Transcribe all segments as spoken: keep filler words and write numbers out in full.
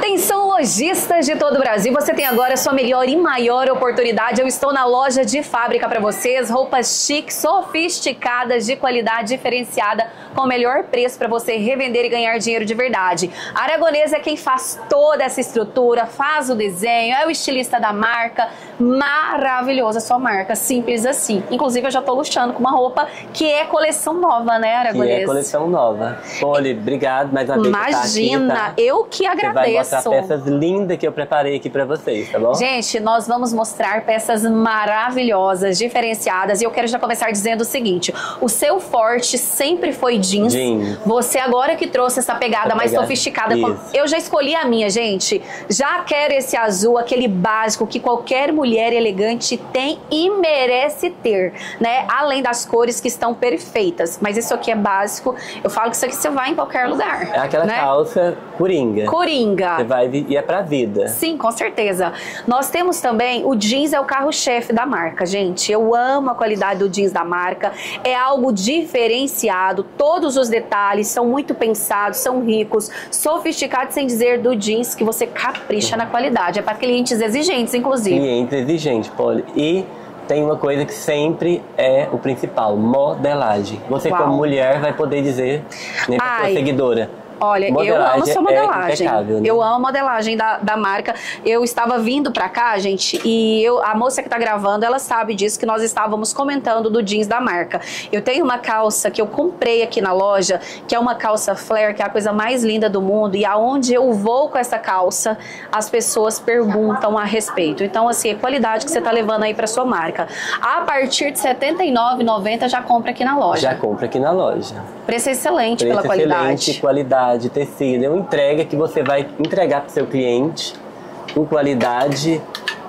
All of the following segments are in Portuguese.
Atenção, lojistas de todo o Brasil, você tem agora a sua melhor e maior oportunidade. Eu estou na loja de fábrica para vocês, roupas chiques, sofisticadas, de qualidade diferenciada, com o melhor preço para você revender e ganhar dinheiro de verdade. A Aragonesa é quem faz toda essa estrutura, faz o desenho, é o estilista da marca, maravilhosa a sua marca, simples assim. Inclusive eu já estou luxando com uma roupa que é coleção nova, né, Aragonesa? Que é coleção nova. Poli, obrigado mais uma vez. Imagina, tá aqui, tá? eu que agradeço. Você vai mostrar peças lindas que eu preparei aqui pra vocês, tá bom? Gente, nós vamos mostrar peças maravilhosas, diferenciadas. E eu quero já começar dizendo o seguinte: o seu forte sempre foi jeans. Jeans. Você agora que trouxe essa pegada essa mais pegada, sofisticada. isso. Eu já escolhi a minha, gente. Já quero esse azul, aquele básico que qualquer mulher elegante tem e merece ter, né? Além das cores que estão perfeitas. Mas isso aqui é básico. Eu falo que isso aqui você vai em qualquer lugar. É aquela, né, calça coringa. Coringa. Você vai e é pra vida. Sim, com certeza. Nós temos também, o jeans é o carro-chefe da marca, gente. Eu amo a qualidade do jeans da marca. É algo diferenciado. Todos os detalhes são muito pensados, são ricos, sofisticados, sem dizer do jeans que você capricha na qualidade. É para clientes exigentes, inclusive. Clientes exigentes, Poli. E tem uma coisa que sempre é o principal: modelagem. Você, Uau. como mulher, vai poder dizer, né, pra sua seguidora: olha, modelagem, eu amo a sua modelagem. É né? Eu amo a modelagem da, da marca. Eu estava vindo pra cá, gente, e eu, a moça que tá gravando, ela sabe disso, que nós estávamos comentando do jeans da marca. Eu tenho uma calça que eu comprei aqui na loja, que é uma calça flare, que é a coisa mais linda do mundo, e aonde eu vou com essa calça, as pessoas perguntam a respeito. Então, assim, a qualidade que você tá levando aí pra sua marca. A partir de setenta e nove reais e noventa centavos já compra aqui na loja. Já compra aqui na loja. Preço excelente Preço pela qualidade. Excelente, qualidade, tecido. É uma entrega que você vai entregar para o seu cliente com qualidade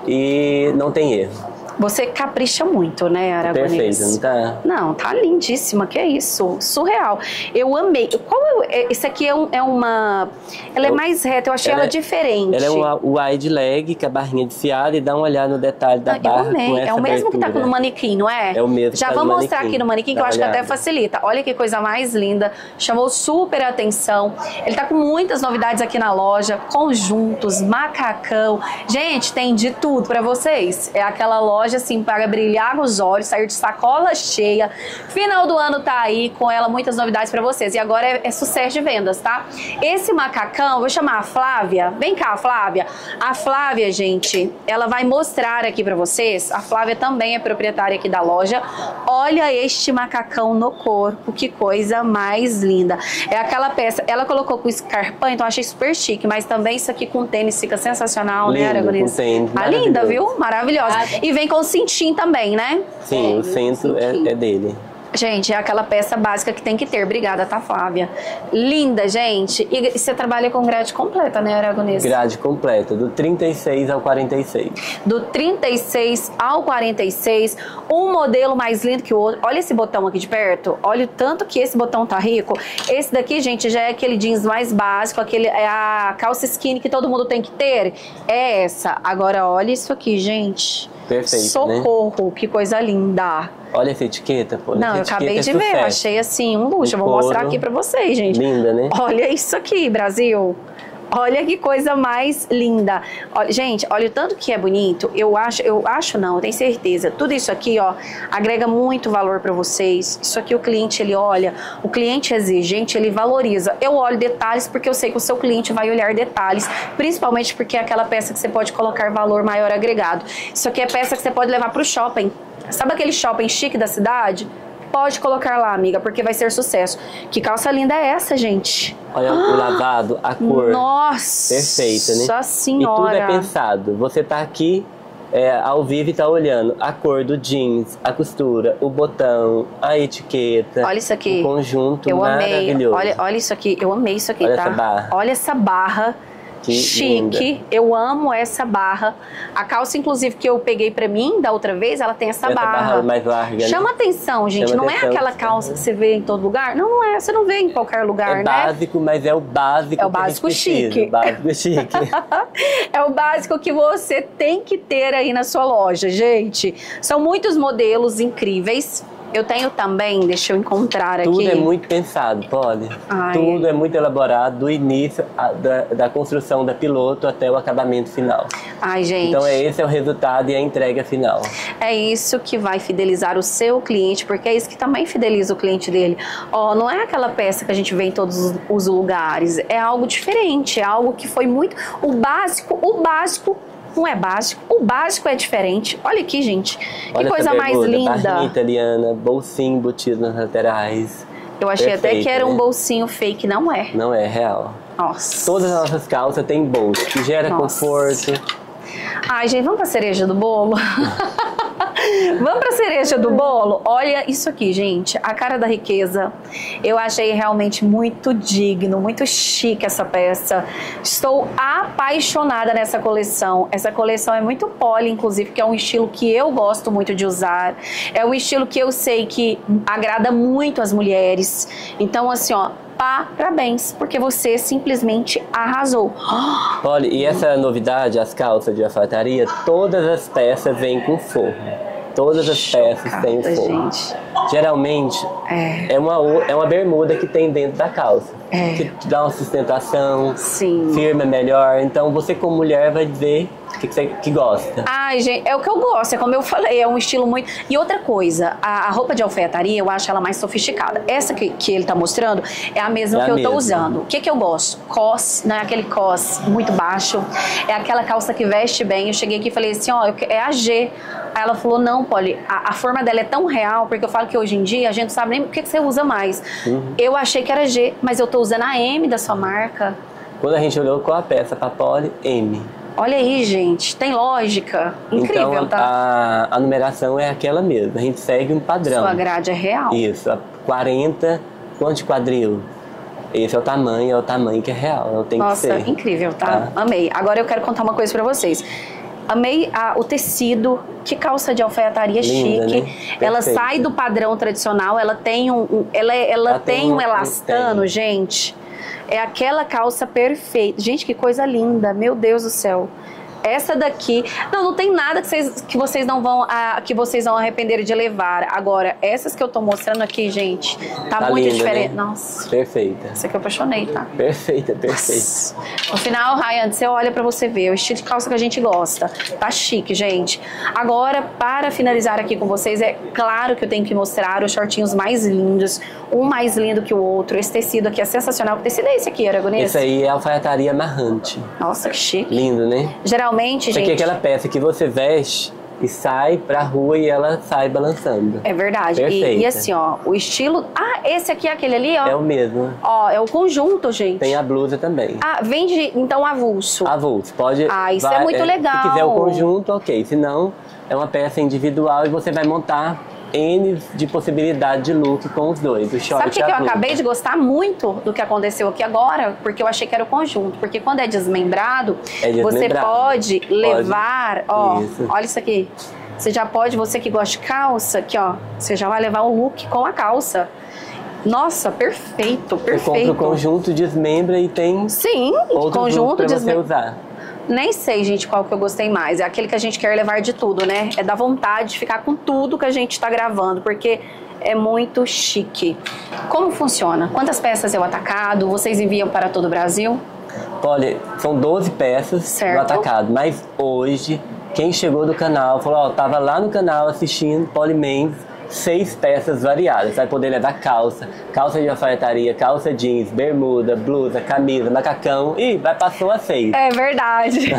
e não tem erro. Você capricha muito, né, Aragonesa? Perfeito, não tá? Não, tá lindíssima, que é isso, surreal. Eu amei. Qual é, esse aqui é, um, é uma... Ela é mais reta, eu achei ela, ela diferente. Ela é uma wide leg, que é a barrinha desfiada, e dá uma olhada no detalhe da ah, barra. Eu amei, com essa é o mesmo abertura. que tá no manequim, não é? É o mesmo. Já que tá vamos no mostrar aqui no manequim, que eu acho que até facilita. Olha que coisa mais linda, chamou super atenção. Ele tá com muitas novidades aqui na loja, conjuntos, macacão. Gente, tem de tudo pra vocês. É aquela loja assim para brilhar nos olhos, sair de sacola cheia. Final do ano tá aí com ela, muitas novidades para vocês. E agora é, é sucesso de vendas, tá? Esse macacão, vou chamar a Flávia. Vem cá, Flávia. A Flávia, gente, ela vai mostrar aqui para vocês. A Flávia também é proprietária aqui da loja. Olha este macacão no corpo, que coisa mais linda. É aquela peça, ela colocou com escarpão, então eu achei super chique, mas também isso aqui com tênis fica sensacional, lindo, né, Aragonesa? Com tênis, tá linda, viu? Maravilhosa. E vem com cintinho também, né? Sim, é, o cinto é, é dele. Gente, é aquela peça básica que tem que ter. Obrigada, tá, Flávia? Linda, gente. E você trabalha com grade completa, né, Aragonesa? Grade completa, do trinta e seis ao quarenta e seis. Do trinta e seis ao quarenta e seis, um modelo mais lindo que o outro. Olha esse botão aqui de perto. Olha o tanto que esse botão tá rico. Esse daqui, gente, já é aquele jeans mais básico, aquele, é a calça skinny que todo mundo tem que ter. É essa. Agora, olha isso aqui, gente. Perfeito, socorro, né? Que coisa linda. Olha essa etiqueta, pô. Não, eu acabei de ver, eu achei assim um luxo. Eu vou mostrar aqui pra vocês, gente. Linda, né? Olha isso aqui, Brasil. Olha que coisa mais linda. Olha, gente, olha o tanto que é bonito. Eu acho, eu acho não, eu tenho certeza. Tudo isso aqui, ó, agrega muito valor para vocês. Isso aqui o cliente, ele olha, o cliente exigente, ele valoriza. Eu olho detalhes porque eu sei que o seu cliente vai olhar detalhes, principalmente porque é aquela peça que você pode colocar valor maior agregado. Isso aqui é peça que você pode levar pro shopping. Sabe aquele shopping chique da cidade? Pode colocar lá, amiga, porque vai ser sucesso. Que calça linda é essa, gente? Olha ah, o lavado, a cor. Nossa! Perfeita, né? Nossa senhora! E tudo é pensado. Você tá aqui é, ao vivo e tá olhando a cor do jeans, a costura, o botão, a etiqueta. Olha isso aqui. O conjunto eu maravilhoso. Amei. Olha, olha isso aqui. Eu amei isso aqui, olha tá? Essa barra. Olha essa barra. Que chique, linda. Eu amo essa barra. A calça, inclusive, que eu peguei pra mim da outra vez, ela tem essa, essa barra. barra mais larga. Chama né? atenção, gente. Chama não atenção. É aquela calça que você vê em todo lugar. Não, não é. Você não vê em qualquer lugar, é né? É básico, mas é o básico. É o básico chique. O básico chique. É o básico que você tem que ter aí na sua loja, gente. São muitos modelos incríveis. Eu tenho também, deixa eu encontrar Tudo aqui. é muito pensado, Polly. Ai. Tudo é muito elaborado, do início a, da, da construção da piloto até o acabamento final. Ai, gente. Então é esse é o resultado e a entrega final. É isso que vai fidelizar o seu cliente, porque é isso que também fideliza o cliente dele. Ó, não é aquela peça que a gente vê em todos os lugares, é algo diferente, é algo que foi muito... O básico, o básico não é básico, o básico é diferente. Olha aqui, gente, Olha que coisa mais linda. Barrinha italiana, bolsinho embutido nas laterais. Eu achei Perfeito, até que era né? um bolsinho fake, não é. Não é real. Nossa. Todas as nossas calças têm bolso, que gera Nossa. conforto. Ai, gente, vamos pra cereja do bolo? Vamos pra cereja do bolo? Olha isso aqui, gente. A cara da riqueza. Eu achei realmente muito digno, muito chique essa peça. Estou apaixonada nessa coleção. Essa coleção é muito Polly, inclusive, que é um estilo que eu gosto muito de usar. É um estilo que eu sei que agrada muito as mulheres. Então, assim, ó, parabéns, porque você simplesmente arrasou. Olha, e essa novidade, as calças de alfaiataria, todas as peças vêm com forro. Todas as peças têm forro. Gente. Geralmente, É. é, uma, é uma bermuda que tem dentro da calça. É. Que te dá uma sustentação, Sim. firma melhor. Então, você como mulher vai dizer que, que você que gosta. Ai, gente, é o que eu gosto, é como eu falei, é um estilo muito... E outra coisa, a, a roupa de alfaiataria, eu acho ela mais sofisticada. Essa que, que ele tá mostrando é a mesma É a que eu tô mesma. usando. O que que eu gosto? Cos, não é aquele cos muito baixo, é aquela calça que veste bem. Eu cheguei aqui e falei assim, ó, eu que- é a G. Aí ela falou, não, Polly, a, a forma dela é tão real, porque eu falo que hoje em dia a gente não sabe nem o que, que você usa mais. Uhum. Eu achei que era G, mas eu tô usando a M da sua marca. Quando a gente olhou qual a peça pra Polly, M. Olha aí, gente, tem lógica. Incrível, então, tá? a, a numeração é aquela mesma. A gente segue um padrão. Sua grade é real. Isso, a quarenta, quanto de quadril? Esse é o tamanho, é o tamanho que é real, não tem Nossa, que ser. incrível, tá? Tá. Amei. Agora eu quero contar uma coisa pra vocês. Amei a- o tecido, que calça de alfaiataria Linda, chique. né? Ela Perfeito. sai do padrão tradicional, ela tem um, um- ela, é- ela Ela tem tem um um- elastano, tem. gente. É aquela calça perfeita. Gente, que coisa linda, meu Deus do céu. Essa daqui, não, não tem nada que vocês, que vocês não vão, ah, que vocês vão arrepender de levar. Agora, essas que eu tô mostrando aqui, gente, tá, Tá muito linda, diferente. né? Nossa, Perfeita. essa aqui eu apaixonei, tá? Perfeita, perfeita. No final, Ryan, você olha pra você ver o estilo de calça que a gente gosta. Tá chique, gente. Agora, para finalizar aqui com vocês, é claro que eu tenho que mostrar os shortinhos mais lindos. Um mais lindo que o outro. Esse tecido aqui é sensacional. Que tecido é esse aqui, Aragonês? Esse aí é a alfaiataria amarrante. Nossa, que chique. Lindo, né? Geralmente, Isso aqui gente... é aquela peça que você veste e sai pra rua e ela sai balançando. É verdade. E, Perfeita. e assim, ó, o estilo... Ah, esse aqui é aquele ali, ó. É o mesmo. Ó, é o conjunto, gente. Tem a blusa também. Ah, vende, então, avulso. Avulso, pode... Ah, isso é muito legal. Se quiser o conjunto, ok. Se não, é uma peça individual e você vai montar N de possibilidade de look com os dois, o short Sabe o que, e a que eu blusa. acabei de gostar muito do que aconteceu aqui agora? Porque eu achei que era o conjunto. Porque quando é desmembrado, É você desmembrado. pode levar... Ó, Isso. olha isso aqui. Você já pode, você que gosta de calça, aqui ó, você já vai levar o look com a calça. Nossa, perfeito, Você perfeito. compra o conjunto, desmembra e tem Sim, outro conjunto pra você desmem- usar. Nem sei, gente, qual que eu gostei mais. É aquele que a gente quer levar de tudo, né? É da vontade de ficar com tudo que a gente tá gravando, porque é muito chique. Como funciona? Quantas peças é o atacado? Vocês enviam para todo o Brasil? Olha, são doze peças Certo. no atacado, mas hoje, quem chegou do canal, falou, ó, tava lá no canal assistindo Polymens, seis peças variadas. Vai poder levar calça, calça de alfaiataria, calça jeans, bermuda, blusa, camisa, macacão e vai passou a seis. É verdade.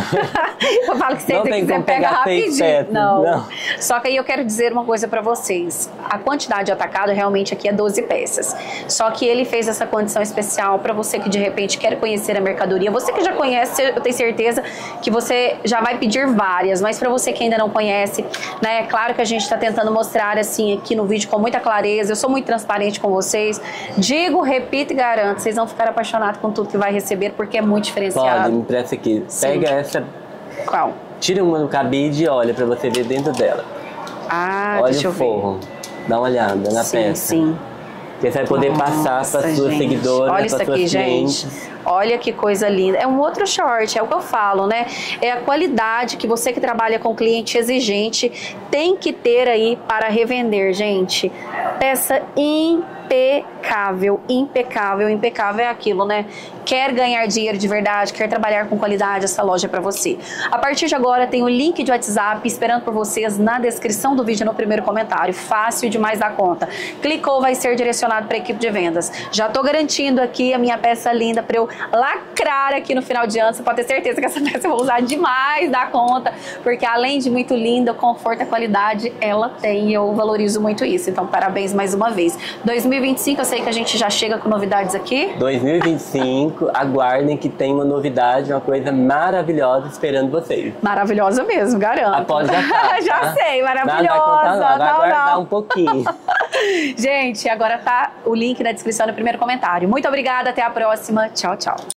Eu falo que se Não você tem quiser como pegar pegar seis rapidinho. peças, Não. não. Só que aí eu quero dizer uma coisa pra vocês. A quantidade de atacado realmente aqui é doze peças. Só que ele fez essa condição especial pra você que de repente quer conhecer a mercadoria. Você que já conhece, eu tenho certeza que você já vai pedir várias. Mas pra você que ainda não conhece, né? É claro que a gente tá tentando mostrar assim aqui no vídeo com muita clareza. Eu sou muito transparente com vocês. Digo, repito e garanto, vocês vão ficar apaixonados com tudo que vai receber, porque é muito diferenciado. Pode, me presta aqui. Sim. Pega essa, Qual? tira uma do cabide e olha pra você ver dentro dela. Ah, olha deixa o eu ver. forro, dá uma olhada na Sim, peça. sim. que você vai poder Nossa, passar para suas gente. seguidoras, Olha isso para suas aqui, clientes. gente. Olha que coisa linda. É um outro short, é o que eu falo, né? É a qualidade que você que trabalha com cliente exigente tem que ter aí para revender, gente. Peça impecável, impecável, impecável é aquilo, né? Quer ganhar dinheiro de verdade, quer trabalhar com qualidade, essa loja é para você. A partir de agora tem o link de WhatsApp esperando por vocês na descrição do vídeo, no primeiro comentário. Fácil demais da conta. Clicou, vai ser direcionado para a equipe de vendas. Já tô garantindo aqui a minha peça linda para eu lacrar aqui no final de ano. Você pode ter certeza que essa peça eu vou usar demais da conta, porque além de muito linda, o conforto e a qualidade ela tem, e eu valorizo muito isso. Então, parabéns mais uma vez. dois mil e vinte e cinco, eu sei que a gente já chega com novidades aqui. dois mil e vinte e cinco, aguardem que tem uma novidade, uma coisa maravilhosa esperando vocês. Maravilhosa mesmo, garanto. Após já tá, Já tá? sei, maravilhosa. Não, vai contar, não. Vai não, aguardar não. um pouquinho. Gente, agora tá o link na descrição no primeiro comentário. Muito obrigada, até a próxima. Tchau, tchau.